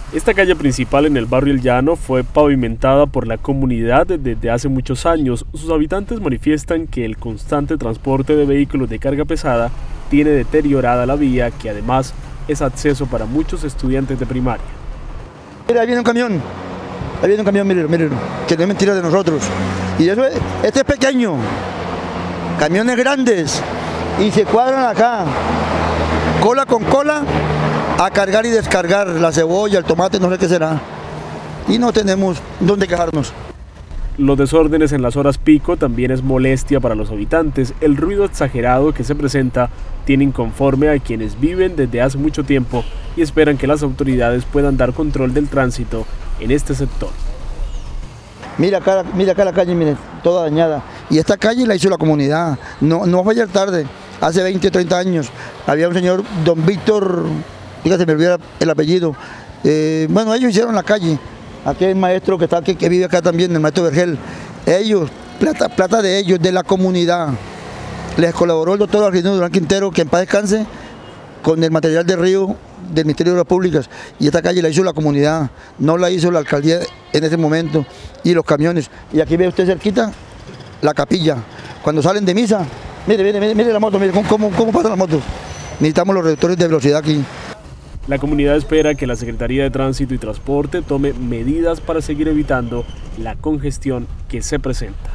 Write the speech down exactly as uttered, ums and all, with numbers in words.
Esta calle principal en el barrio El Llano fue pavimentada por la comunidad desde hace muchos años. Sus habitantes manifiestan que el constante transporte de vehículos de carga pesada tiene deteriorada la vía, que además es acceso para muchos estudiantes de primaria. Mira, ahí viene un camión, ahí viene un camión, miren, miren, que no es mentira de nosotros. Y eso es, este es pequeño, camiones grandes, y se cuadran acá, cola con cola, a cargar y descargar la cebolla, el tomate, no sé qué será. Y no tenemos dónde quejarnos. Los desórdenes en las horas pico también es molestia para los habitantes. El ruido exagerado que se presenta tiene inconforme a quienes viven desde hace mucho tiempo y esperan que las autoridades puedan dar control del tránsito en este sector. Mira acá, mira acá la calle, miren, toda dañada. Y esta calle la hizo la comunidad, no, no fue ayer tarde, hace veinte o treinta años. Había un señor, don Víctor, fíjate, me olvidó el apellido. Eh, bueno, ellos hicieron la calle. Aquí hay un maestro que, está, que, que vive acá también, el maestro Vergel. Ellos, plata, plata de ellos, de la comunidad. Les colaboró el doctor Argentino Durán Quintero, que en paz descanse, con el material de río del Ministerio de Obras Públicas. Y esta calle la hizo la comunidad, no la hizo la alcaldía en ese momento. Y los camiones. Y aquí ve usted cerquita la capilla. Cuando salen de misa, mire, mire, mire, mire la moto, mire cómo, cómo, cómo pasan las motos. Necesitamos los reductores de velocidad aquí. La comunidad espera que la Secretaría de Tránsito y Transporte tome medidas para seguir evitando la congestión que se presenta.